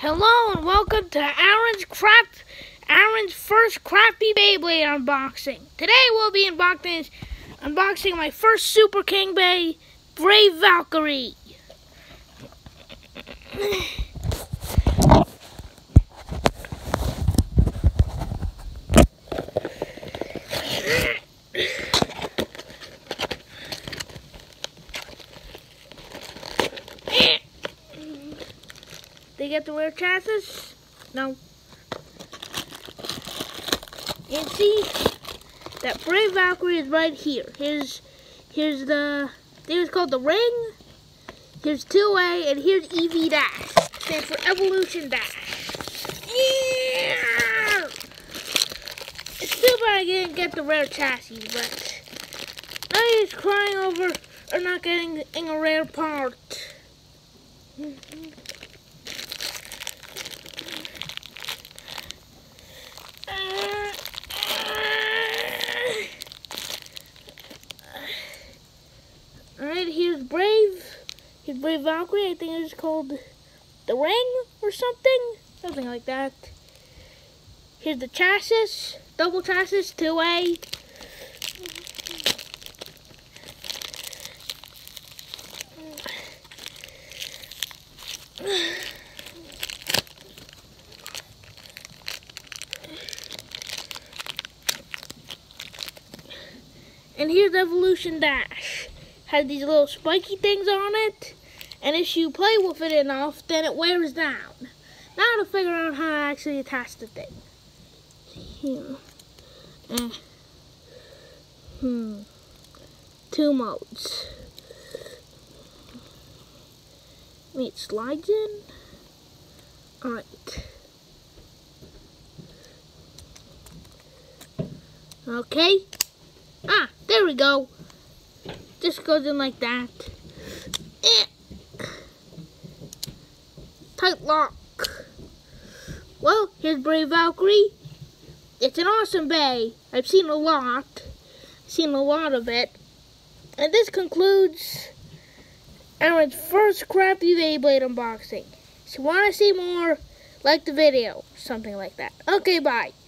Hello and welcome to Aaron's first crappy Beyblade unboxing. Today we'll be unboxing my first Super King Bey, Brave Valkyrie. They get the rare chassis? No. You can see that Brave Valkyrie is right here. Here's called the ring. Here's 2A and here's EV Dash. Stands for Evolution Dash. Yeah! It's too bad I didn't get the rare chassis, but now he's crying over or not getting a rare part. Alright, here's Brave Valkyrie. I think it's called the ring or something like that. Here's the chassis, double chassis, 2A. And here's Evolution Dash. Has these little spiky things on it, and if you play with it enough, then it wears down. Now to figure out how to actually attach the thing. Here. 2 modes. It slides in. Alright. Okay. There we go. Just goes in like that. Tight lock. Well, here's Brave Valkyrie. It's an awesome Bey. I've seen a lot of it. And this concludes Aaron's first crappy Beyblade unboxing. If you want to see more, like the video, something like that. Okay, bye.